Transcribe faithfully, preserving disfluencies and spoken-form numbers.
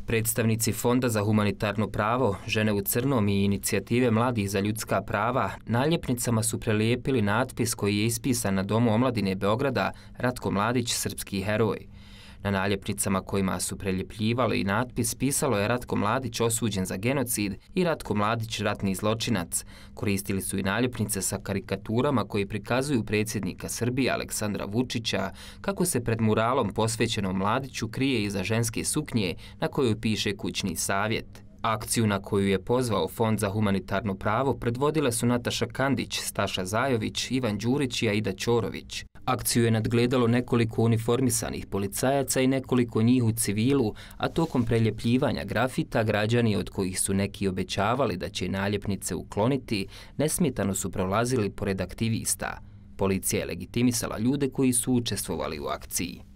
Predstavnici Fonda za humanitarno pravo, Žene u crnom i inicijative Mladih za ljudska prava naljepnicama su prelijepili natpis koji je ispisan na Domu omladine Beograda Ratko Mladić, srpski heroj. Na naljepnicama kojima su preljepljivali natpis pisalo je Ratko Mladić osuđen za genocid i Ratko Mladić ratni zločinac. Koristili su i naljepnice sa karikaturama koji prikazuju predsjednika Srbije Aleksandra Vučića kako se pred muralom posvećenom Mladiću krije iza ženske suknje na kojoj piše kućni savjet. Akciju na koju je pozvao Fond za humanitarno pravo predvodile su Nataša Kandić, Staša Zajović, Ivan Đurić i Aida Ćorović. Akciju je nadgledalo nekoliko uniformisanih policajaca i nekoliko njih u civilu, a tokom preljepljivanja grafita građani od kojih su neki obećavali da će naljepnice ukloniti, nesmetano su prolazili pored aktivista. Policija je legitimisala ljude koji su učestvovali u akciji.